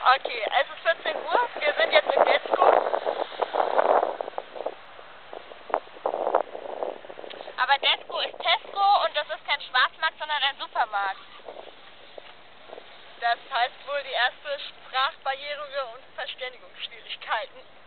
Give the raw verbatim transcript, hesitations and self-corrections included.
Okay, es ist vierzehn Uhr, wir sind jetzt in Tesco. Aber Tesco ist Tesco und das ist kein Schwarzmarkt, sondern ein Supermarkt. Das heißt wohl die erste Sprachbarriere und Verständigungsschwierigkeiten.